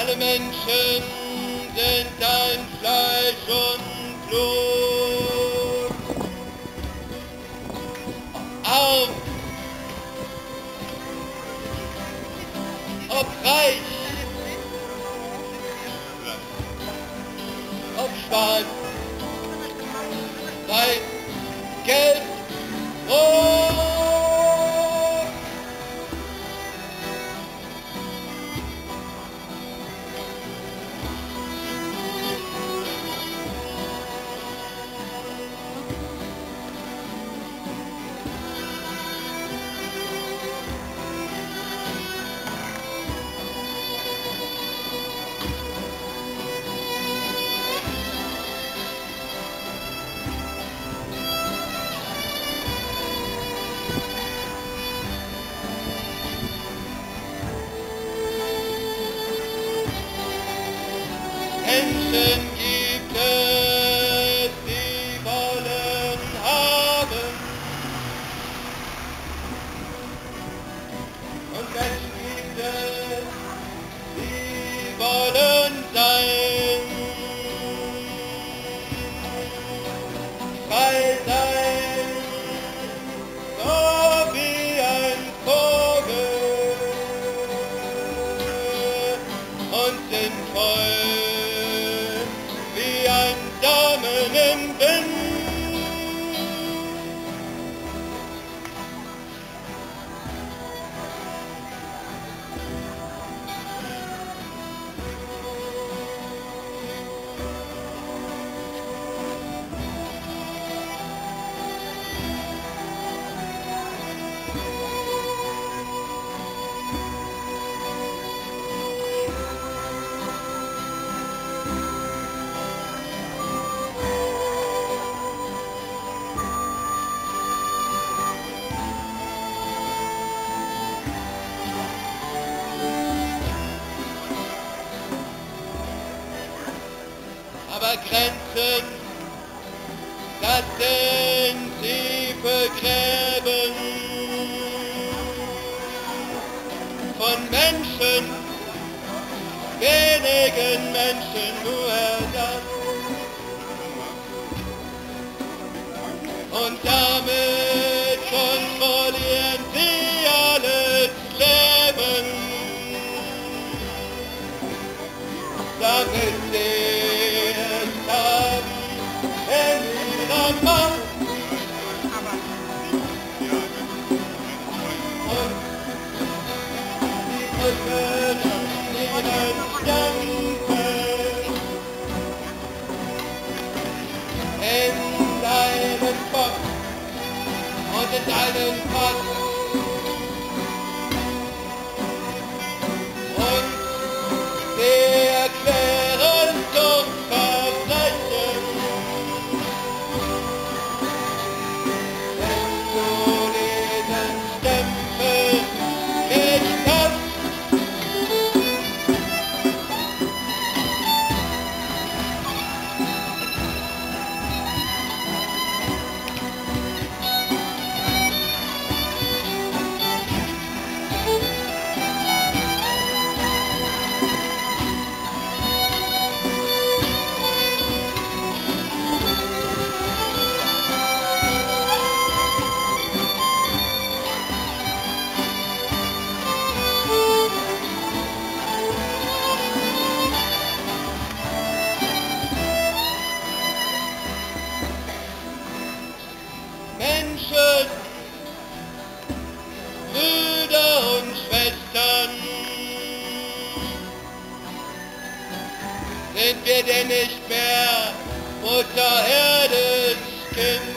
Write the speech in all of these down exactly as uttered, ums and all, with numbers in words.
Alle Menschen sind dein Fleisch und Blut. Arm, ob reich, ob schwarz, weiß, gelb, rot. Menschen gibt es, die wollen haben. Und Menschen gibt es, die wollen sein. Frei sein, so wie ein Vogel. Und sinnvoll wie ein Samen im Wind. Aber Grenzen, das sind tiefe Gräben von Menschen, wenigen Menschen nur das. Und damit kontrollieren sie alles Leben, damit sie in ihrer Macht und die drücken ihren Stempel in deinen Kopf und in deinen Pass und sie erklären zum Verbrechen. Menschen, Brüder und Schwestern, sind wir denn nicht mehr Mutter Erdes Kind,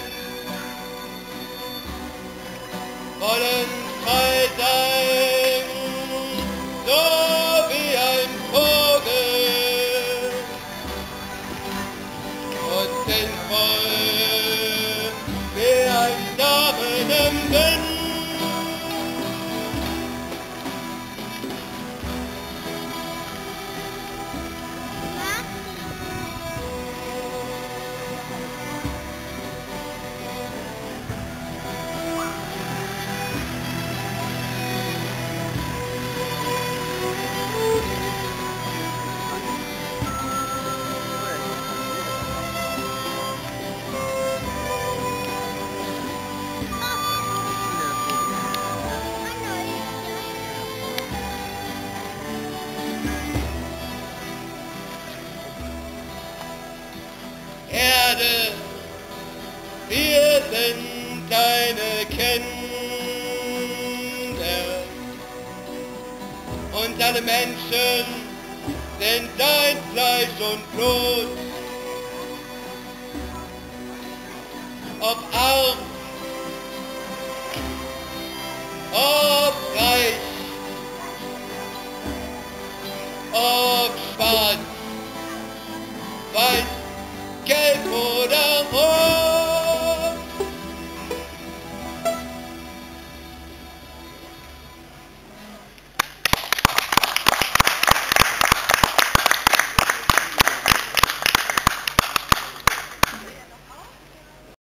wollen frei sein, so wie ein Vogel und sinnvoll wie ein Samen im Wind. und alle Menschen sind dein Fleisch und Blut. Ob arm